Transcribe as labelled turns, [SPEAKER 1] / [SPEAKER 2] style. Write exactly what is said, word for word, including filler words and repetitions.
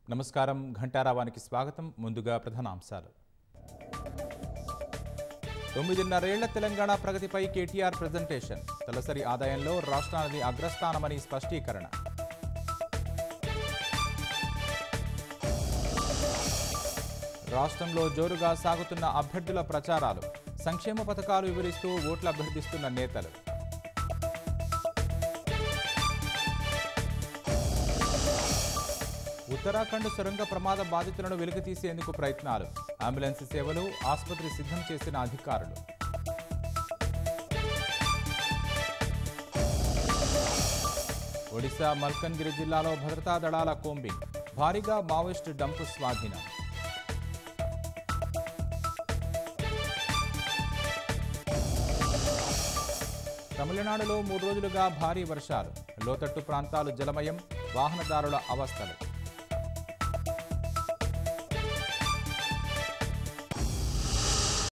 [SPEAKER 1] నమస్కారం ఘంటారావానికి స్వాగతం. ముందుగా ప్రధానాంశాలు. తొమ్మిదిన్నరేళ్ల తెలంగాణ ప్రగతిపై కేటీఆర్ ప్రెజెంటేషన్. తలసరి ఆదాయంలో రాష్ట్రానికి అగ్రస్థానమని స్పష్టీకరణ. రాష్ట్రంలో జోరుగా సాగుతున్న అభ్యర్థుల ప్రచారాలు. సంక్షేమ పథకాలు వివరిస్తూ ఓట్లు అభ్యర్థిస్తున్న నేతలు. ఉత్తరాఖండ్ సొరంగ ప్రమాద బాధితులను వెలికితీసేందుకు ప్రయత్నాలు. అంబులెన్స్ సేవలు, ఆసుపత్రి సిద్ధం చేసిన అధికారులు. ఒడిశా మల్కన్గిరి జిల్లాలో భద్రతా దళాల కోంబింగ్. భారీగా మావోయిస్టు డంపు స్వాధీనం. తమిళనాడులో మూడు రోజులుగా భారీ వర్షాలు. లోతట్టు ప్రాంతాలు జలమయం. వాహనదారుల అవస్థలు.